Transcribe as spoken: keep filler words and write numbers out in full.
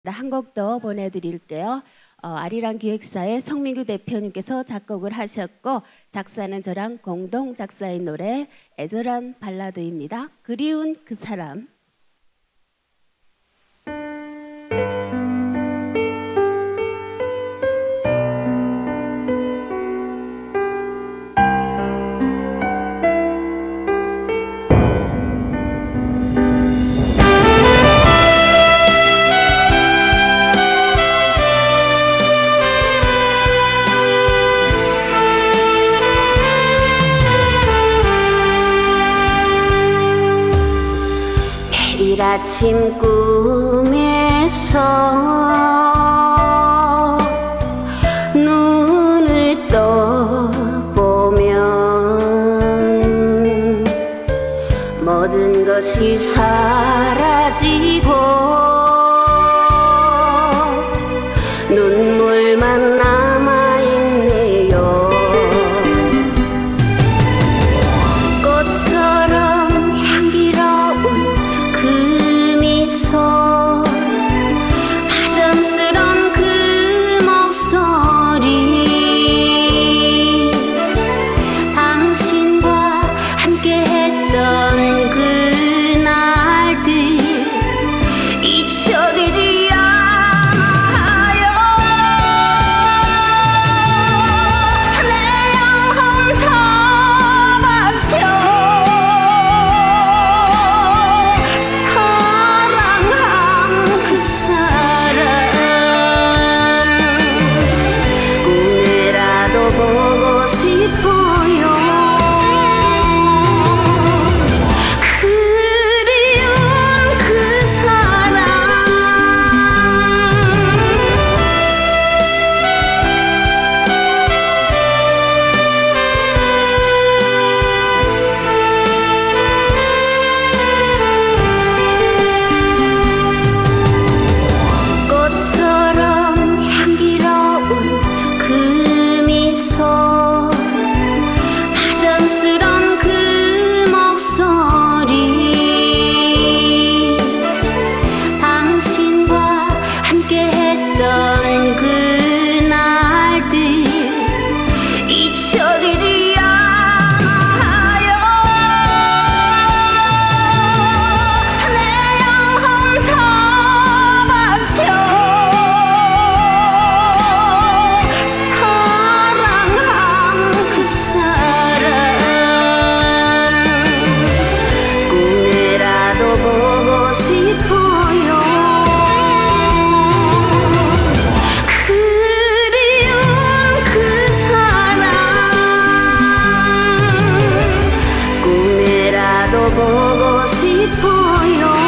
한 곡 더 보내드릴게요. 어, 아리랑 기획사의 성민규 대표님께서 작곡을 하셨고 작사는 저랑 공동 작사인 노래 애절한 발라드입니다. 그리운 그 사람. 매일 아침 꿈에서 눈을 떠보면 모든 것이 사라지고 눈물만 남아있네요. 꽃처럼 향기로운 그 미소, 다정스런 그 목소리, 당신과 함께했던 그 날들 잊혀지지 않아요. 내 영혼 다 바쳐 보고 싶어요. 그리운 그 사람. 꽃처럼 향기로운 그 다정스런 그 목소리, 당신과 함께했던 그 날들 잊혀지지 않아요. 내 영혼 다 바쳐 보고 싶어요. 그리운 그 사람. 꿈에라도 보고 싶어요.